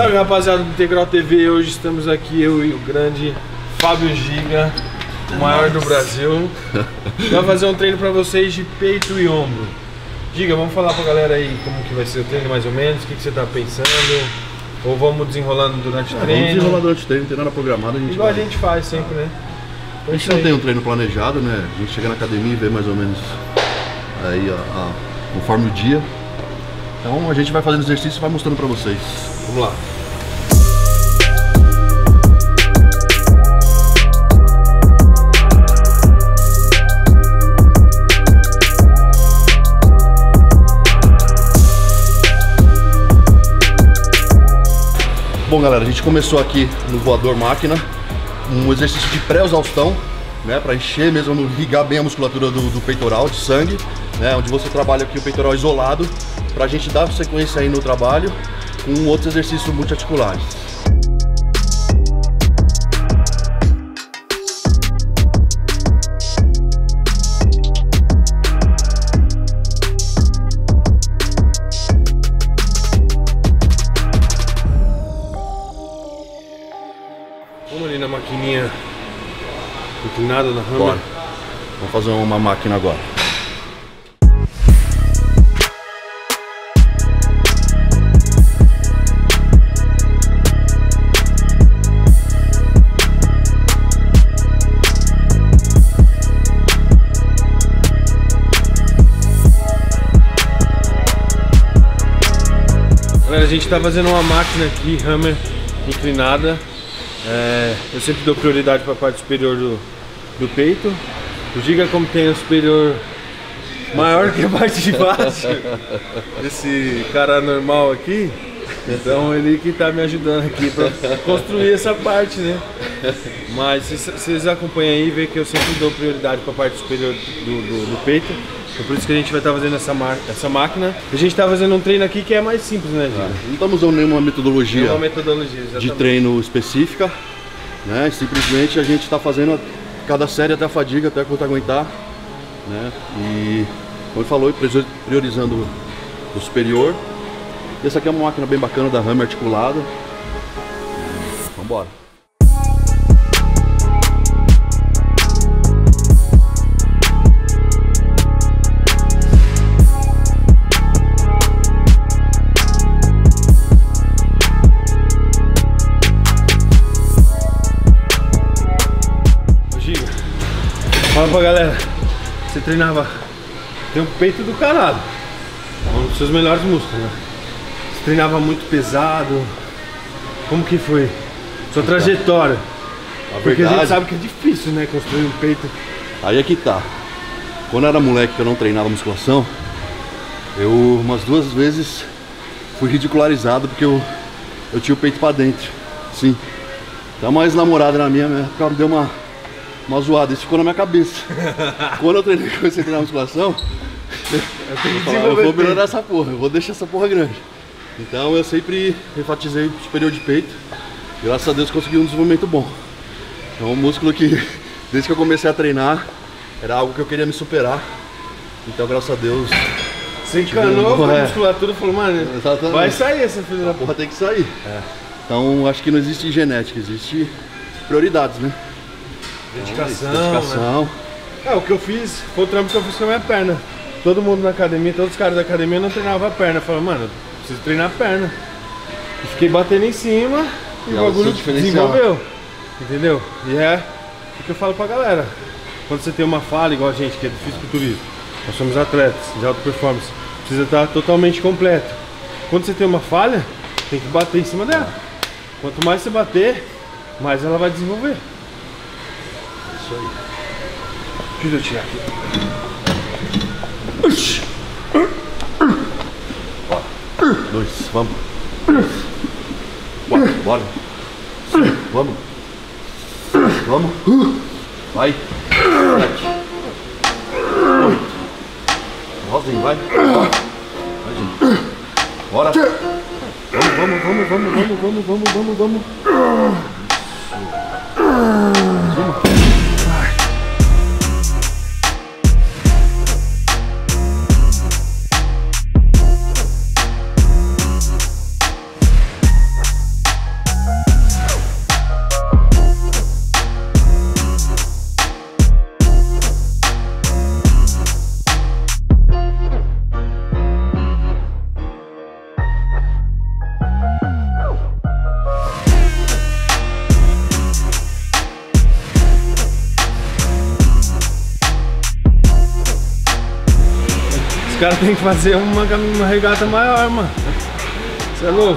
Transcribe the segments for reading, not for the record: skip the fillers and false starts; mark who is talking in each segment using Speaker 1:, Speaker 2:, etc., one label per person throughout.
Speaker 1: Salve, rapaziada do Integral TV. Hoje estamos aqui, eu e o grande Fábio Giga, o maior do Brasil. Vai fazer um treino pra vocês de peito e ombro. Giga, vamos falar pra galera aí como que vai ser o treino mais ou menos, o que você tá pensando? Ou vamos desenrolando durante o treino?
Speaker 2: Vamos desenrolar durante o treino, não tem nada programado.
Speaker 1: Igual a gente faz sempre, né?
Speaker 2: A gente não tem um treino planejado, né? A gente chega na academia e vê mais ou menos aí, conforme o dia. Então a gente vai fazendo exercício e vai mostrando pra vocês.
Speaker 1: Vamos lá.
Speaker 2: Bom, galera, a gente começou aqui no voador máquina, um exercício de pré-exaustão, né, para encher mesmo, irrigar bem a musculatura do peitoral, de sangue, né, onde você trabalha aqui o peitoral isolado, para a gente dar sequência aí no trabalho com outros exercícios multiarticulares.
Speaker 1: Vamos ali na maquininha inclinada na Hammer.
Speaker 2: Bora. Vamos fazer uma máquina agora.
Speaker 1: Galera, a gente tá fazendo uma máquina aqui, Hammer inclinada. Eu sempre dou prioridade para a parte superior do peito. O Giga, como tem o superior maior que a parte de baixo, esse cara normal aqui, então ele que tá me ajudando aqui para construir essa parte, né? Mas vocês acompanham aí e vê que eu sempre dou prioridade para a parte superior do peito. É por isso que a gente vai estar fazendo essa máquina. A gente está fazendo um treino aqui que é mais simples, né, Giga?
Speaker 2: Não estamos usando nenhuma metodologia,
Speaker 1: de
Speaker 2: treino específica, né? Simplesmente a gente está fazendo cada série até a fadiga, até quanto aguentar, né? E, como ele falou, priorizando o superior. E essa aqui é uma máquina bem bacana da Hammer articulada. Vamos embora.
Speaker 1: Fala pra galera, você treinava, tem um peito do caralho, um dos seus melhores músculos, né? Você treinava muito pesado, como que foi sua trajetória? Porque a gente sabe que é difícil, né, construir um peito.
Speaker 2: Aí é que tá, quando eu era moleque que eu não treinava musculação, eu umas 2 vezes fui ridicularizado porque eu tinha o peito pra dentro, sim. Então uma ex-namorada na minha época deu uma zoada, isso ficou na minha cabeça. Quando eu comecei a treinar musculação, eu vou melhorar essa porra, eu vou deixar essa porra grande. Então eu sempre enfatizei o superior de peito. Graças a Deus consegui um desenvolvimento bom. É um músculo que, desde que eu comecei a treinar, era algo que eu queria me superar. Então, graças a Deus...
Speaker 1: Você encanou com a musculatura e falou, mano, exatamente, vai sair essa filha da
Speaker 2: porra, tem que sair. Então, acho que não existe genética, existe prioridades, né?
Speaker 1: Dedicação. Né? O que eu fiz foi o trampo que eu fiz com a minha perna. Todo mundo na academia, todos os caras da academia não treinavam a perna. Eu falei, mano, preciso treinar a perna. E fiquei batendo em cima e o bagulho desenvolveu. Entendeu? E é o que eu falo pra galera. Quando você tem uma falha, igual a gente, que é do fisiculturismo, nós somos atletas de alta performance, precisa estar totalmente completo. Quando você tem uma falha, tem que bater em cima dela. Quanto mais você bater, mais ela vai desenvolver. Isso aí. Deixa eu tirar aqui.
Speaker 2: Bora. 2, vamos. 4, bora. 5, vamos. Vamos. Vai. 7. 8. Rosinho, vai. Vai, gente. Bora. Vamos.
Speaker 1: caras têm que fazer uma regata maior, mano. Você é louco?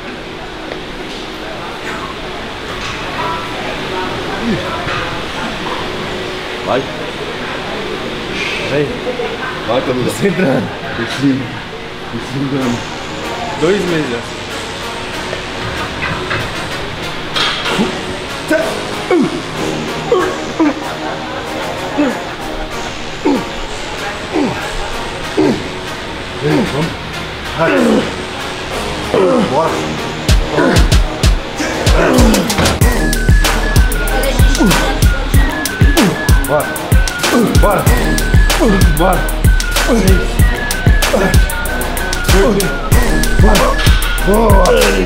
Speaker 2: Vai.
Speaker 1: Aí.
Speaker 2: Vai, Camila.
Speaker 1: Concentrando.
Speaker 2: Precisando.
Speaker 1: 2 meses já.
Speaker 2: Vamos. Vai. Bora. Bora. Bora.
Speaker 1: Bora. 6, 7, 8.
Speaker 2: Bora. Boa.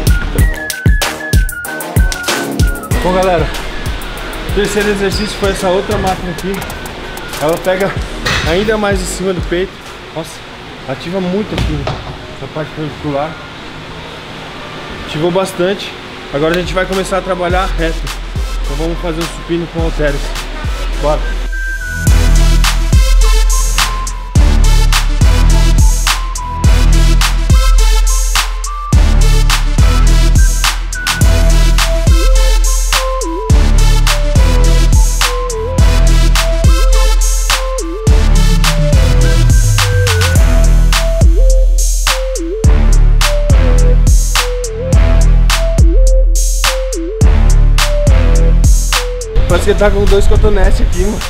Speaker 1: Bom, galera, o terceiro exercício foi essa outra máquina aqui. Ela pega ainda mais em cima do peito. Nossa, ativa muito aqui essa parte clavicular. Ativou bastante. Agora a gente vai começar a trabalhar reto. Então vamos fazer um supino com halteres. Bora! Parece que ele tá com 2 cotonetes aqui, mano.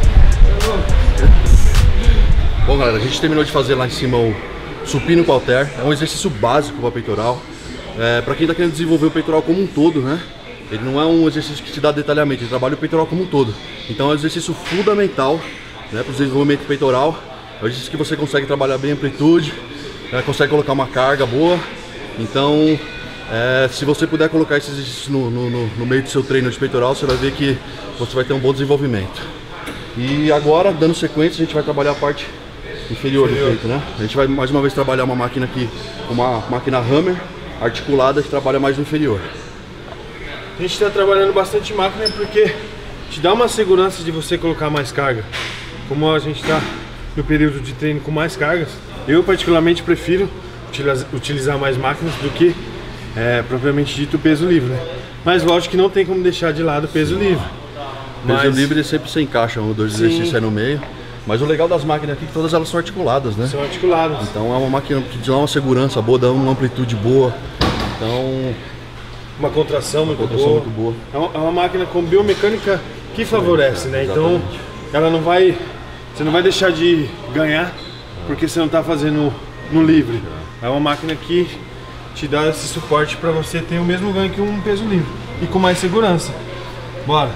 Speaker 2: Bom, galera, a gente terminou de fazer lá em cima o supino com halter. É um exercício básico para peitoral. Para quem tá querendo desenvolver o peitoral como um todo, né? Ele não é um exercício que te dá detalhamento, ele trabalha o peitoral como um todo. Então é um exercício fundamental, né, para o desenvolvimento peitoral. É um exercício que você consegue trabalhar bem a amplitude, consegue colocar uma carga boa. Então, se você puder colocar esse exercício no meio do seu treino de peitoral, você vai ver que você vai ter um bom desenvolvimento. E agora, dando sequência, a gente vai trabalhar a parte inferior do peito, né? A gente vai mais uma vez trabalhar uma máquina aqui, uma máquina Hammer articulada, que trabalha mais no inferior.
Speaker 1: A gente está trabalhando bastante máquina porque te dá uma segurança de você colocar mais carga. Como a gente está no período de treino com mais cargas, eu particularmente prefiro utilizar mais máquinas do que propriamente dito peso livre, né? Mas lógico que não tem como deixar de lado o peso livre.
Speaker 2: Peso livre sempre se encaixa um ou dois exercícios aí no meio. Mas o legal das máquinas aqui é que todas elas são articuladas, né?
Speaker 1: São articuladas.
Speaker 2: Então é uma máquina que dá uma segurança boa, dá uma amplitude boa. Então,
Speaker 1: uma contração muito boa. É uma máquina com biomecânica que favorece, né? Então ela não vai, você não vai deixar de ganhar porque você não está fazendo no livre. É uma máquina que te dá esse suporte para você ter o mesmo ganho que um peso livre e com mais segurança. Bora!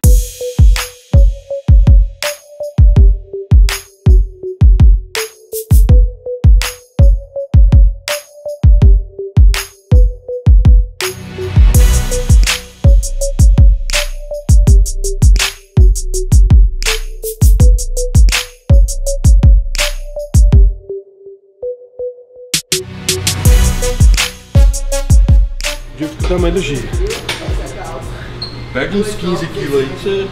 Speaker 1: Junto com o tamanho do giro.
Speaker 2: Perde uns 15 quilos aí, você...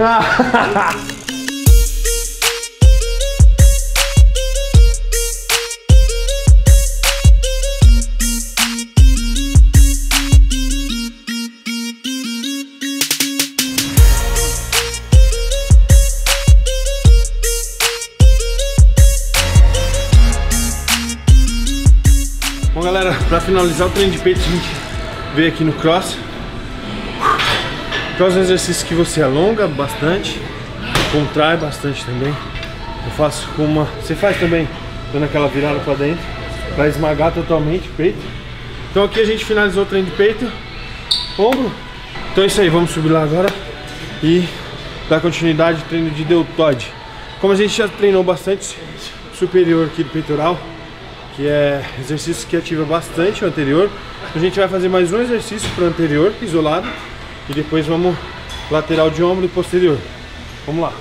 Speaker 1: Bom, galera, para finalizar o treino de peito, a gente veio aqui no cross. Cross é um exercício que você alonga bastante, contrai bastante também. Eu faço com uma... Você faz também dando aquela virada para dentro, para esmagar totalmente o peito. Então aqui a gente finalizou o treino de peito, ombro. Então é isso aí, vamos subir lá agora e dar continuidade ao treino de deltoide. Como a gente já treinou bastante superior aqui do peitoral, que é exercício que ativa bastante o anterior, a gente vai fazer mais um exercício para o anterior, isolado, e depois vamos lateral de ombro e posterior. Vamos lá.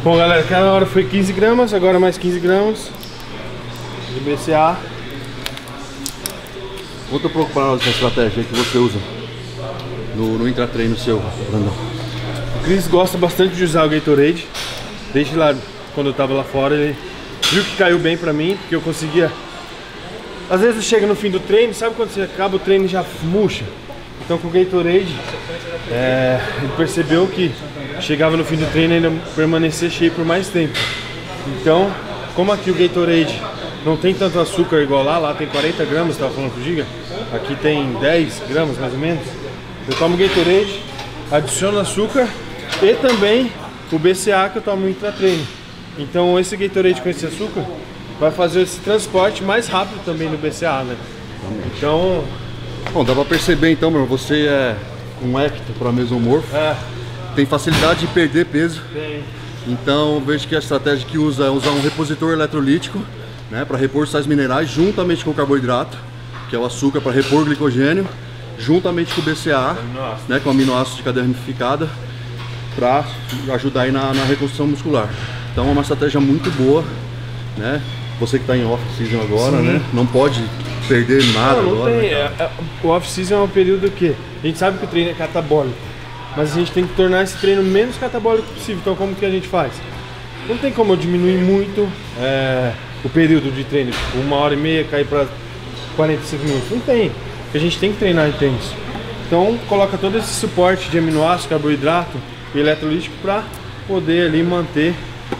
Speaker 1: Bom, galera, cada hora foi 15 gramas, agora mais 15 gramas de BCA.
Speaker 2: Conta um pouco para nós essa estratégia que você usa no intratreino seu, Brandão.
Speaker 1: O Cris gosta bastante de usar o Gatorade. Desde lá, quando eu tava lá fora, ele viu que caiu bem pra mim, porque eu conseguia... Às vezes chega no fim do treino, sabe quando você acaba o treino e já murcha? Então com o Gatorade, ele percebeu que chegava no fim do treino e ainda permanecer cheio por mais tempo. Então, como aqui o Gatorade não tem tanto açúcar igual lá tem 40 gramas, estava falando com o Giga, aqui tem 10 gramas mais ou menos. Eu tomo Gatorade, adiciono açúcar e também o BCA que eu tomo no intratreino. Então esse Gatorade com esse açúcar vai fazer esse transporte mais rápido também no BCA, né? Então...
Speaker 2: Bom, dá pra perceber então, meu, você é um ecto para mesomorfo. Tem facilidade de perder peso.
Speaker 1: Tem.
Speaker 2: Então vejo que a estratégia que usa é usar um repositor eletrolítico, né, para repor sais minerais juntamente com o carboidrato, que é o açúcar para repor glicogênio, juntamente com o BCA, né, com aminoácidos de cadeia ramificada, para ajudar aí na reconstrução muscular. Então é uma estratégia muito boa, né? Você que está em off-season agora, sim, né? Não pode perder nada
Speaker 1: não
Speaker 2: agora.
Speaker 1: Tem.
Speaker 2: Né,
Speaker 1: o off-season é um período que a gente sabe que o treino é catabólico, mas a gente tem que tornar esse treino menos catabólico possível. Então como que a gente faz? Não tem como eu diminuir muito o período de treino, tipo 1h30 cair para 45 minutos. Não tem, porque a gente tem que treinar intenso. Então coloca todo esse suporte de aminoácido, carboidrato e eletrolítico para poder ali manter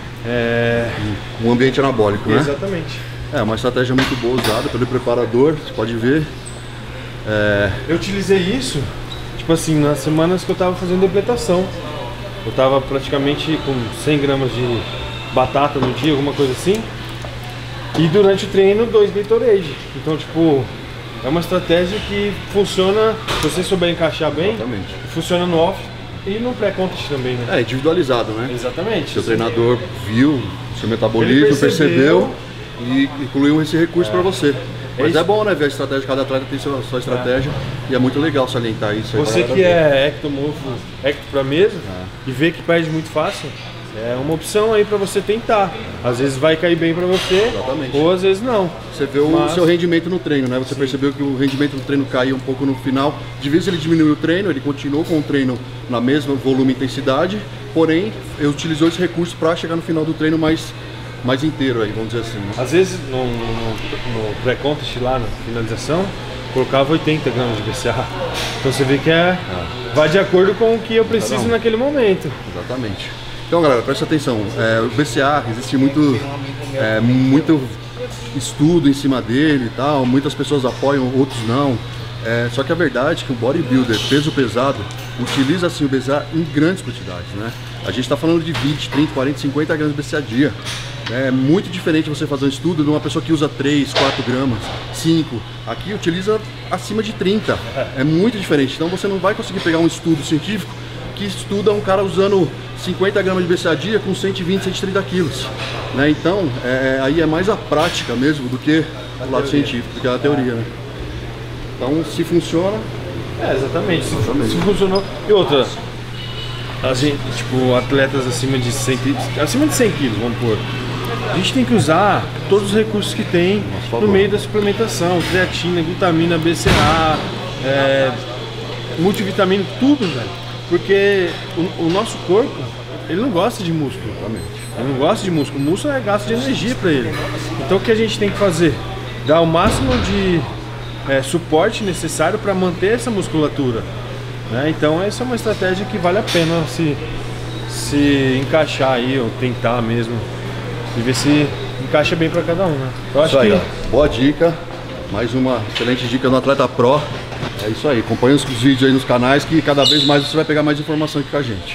Speaker 2: um ambiente anabólico, né?
Speaker 1: Exatamente.
Speaker 2: É uma estratégia muito boa usada pelo preparador, você pode ver.
Speaker 1: Eu utilizei isso, tipo assim, nas semanas que eu tava fazendo depletação. Eu tava praticamente com 100 gramas de batata no dia, alguma coisa assim. E durante o treino, 2 Gatorade. Então, tipo, é uma estratégia que funciona, se você souber encaixar bem,
Speaker 2: exatamente,
Speaker 1: funciona no off e no pré-contest também, né?
Speaker 2: É individualizado, né?
Speaker 1: Exatamente.
Speaker 2: Seu treinador viu o seu metabolismo, percebeu e incluiu esse recurso para você. Mas é bom, né, ver a estratégia, cada atleta tem sua estratégia e é muito legal salientar isso.
Speaker 1: Você que é ectomorfo, ecto pra mesa e vê que perde muito fácil, é uma opção aí pra você tentar. Às vezes vai cair bem pra você,
Speaker 2: exatamente,
Speaker 1: ou às vezes não.
Speaker 2: Você vê o seu rendimento no treino, né? Você percebeu que o rendimento do treino caiu um pouco no final. De vez ele diminuiu o treino, ele continuou com o treino na mesma volume e intensidade, porém, ele utilizou esse recurso para chegar no final do treino mais inteiro aí, vamos dizer assim, né?
Speaker 1: Às vezes no pré-contest lá, na finalização, colocava 80 gramas de BCA. Então você vê que vai de acordo com o que eu preciso naquele momento.
Speaker 2: Exatamente. Então galera, presta atenção, o BCA, existe muito estudo em cima dele e tal, muitas pessoas apoiam, outros não. Só que a verdade é que o bodybuilder peso pesado utiliza assim o BCA em grandes quantidades, né? A gente está falando de 20, 30, 40, 50 gramas de BCA a dia. É muito diferente você fazer um estudo de uma pessoa que usa 3, 4 gramas, 5. Aqui utiliza acima de 30. É muito diferente. Então você não vai conseguir pegar um estudo científico que estuda um cara usando 50 gramas de BCA a dia com 120, 130 quilos. Né? Então, aí é mais a prática mesmo do que o lado científico, do que a teoria. Né? Então, se funciona...
Speaker 1: exatamente. Se funcionou... E outra, a gente, tipo, atletas acima de 100 quilos, vamos pôr. A gente tem que usar todos os recursos que tem no meio da suplementação, creatina, glutamina, BCA, multivitamina, tudo, velho. Porque o nosso corpo, ele não gosta de músculo. Ele não gosta de músculo. O músculo é gasto de energia para ele. Então o que a gente tem que fazer? Dar o máximo de suporte necessário para manter essa musculatura. Né? Então essa é uma estratégia que vale a pena se encaixar aí, ou tentar mesmo. E ver se encaixa bem para cada um, né? Eu acho
Speaker 2: aí, boa dica, mais uma excelente dica do Atleta Pro. É isso aí, acompanha os vídeos aí nos canais que cada vez mais você vai pegar mais informação aqui com a gente.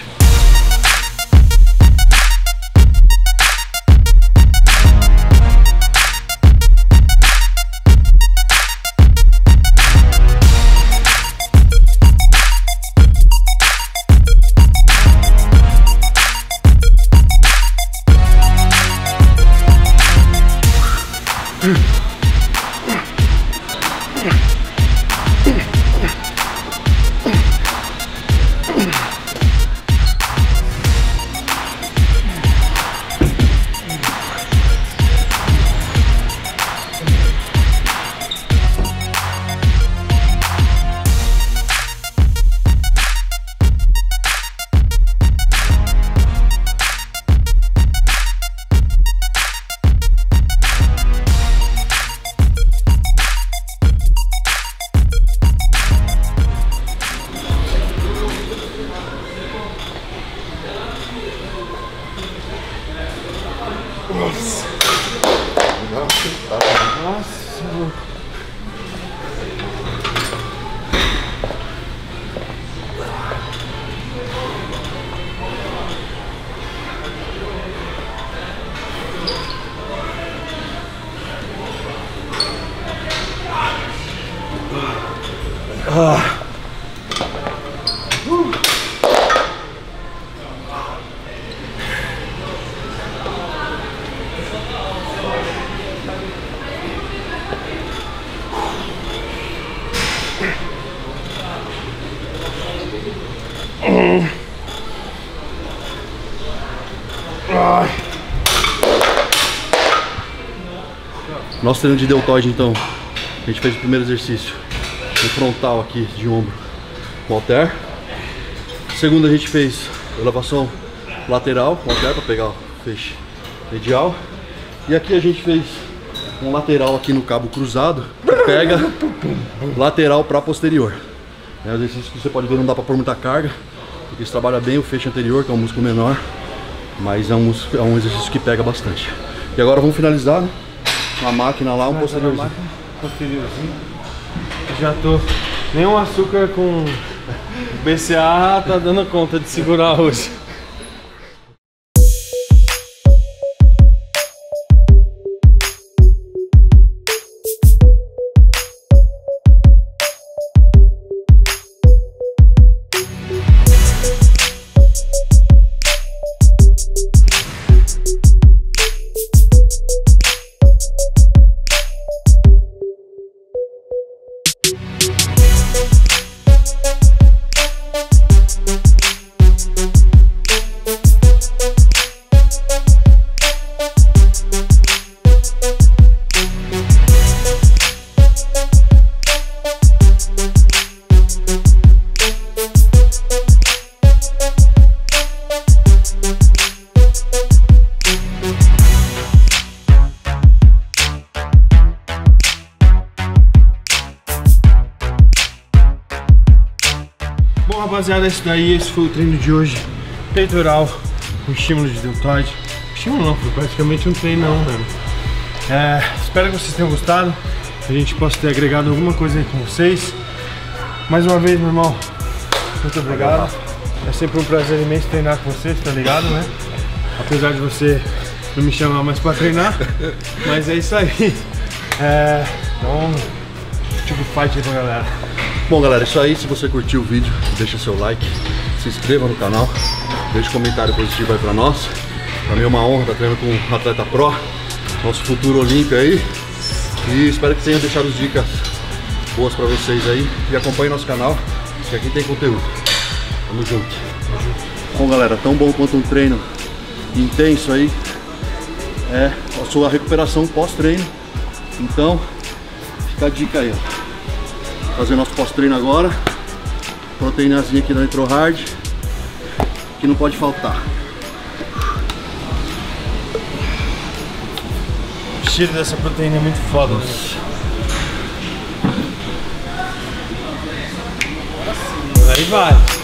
Speaker 1: Nossa. Nossa.
Speaker 2: Nosso treino de deltoide, então, a gente fez o primeiro exercício no frontal aqui de ombro com halter. Segundo, a gente fez elevação lateral com halter para pegar o feixe medial. E aqui a gente fez um lateral aqui no cabo cruzado, que pega lateral para posterior. É um exercício que você pode ver, não dá para pôr muita carga, porque isso trabalha bem o feixe anterior, que é um músculo menor, mas é um exercício que pega bastante. E agora vamos finalizar, né? Uma máquina lá, um posteriorzinho.
Speaker 1: Posteriorzinho. Já tô. Nenhum açúcar com BCA tá dando conta de segurar hoje. Bom, rapaziada, esse foi o treino de hoje. Peitoral com estímulo de deltoide. Estímulo não, foi praticamente um treinão mesmo. Espero que vocês tenham gostado, que a gente possa ter agregado alguma coisa aí com vocês. Mais uma vez, meu irmão, muito obrigado. É sempre um prazer imenso treinar com vocês, tá ligado, né? Apesar de você não me chamar mais pra treinar, mas é isso aí. Então, tipo fight aí pra galera.
Speaker 2: Bom, galera, é isso aí. Se você curtiu o vídeo, deixa seu like, se inscreva no canal, deixa um comentário positivo aí pra nós. Pra mim é uma honra estar treinando com um atleta pro, nosso futuro olímpio aí. E espero que tenha deixado dicas boas pra vocês aí. E acompanhe nosso canal, que aqui tem conteúdo. Tamo junto. Bom, galera, tão bom quanto um treino intenso aí é a sua recuperação pós-treino. Então, fica a dica aí, ó. Fazer nosso pós-treino agora. Proteínazinha aqui da Nitro Hard, que não pode faltar.
Speaker 1: O cheiro dessa proteína é muito foda. Aí vai.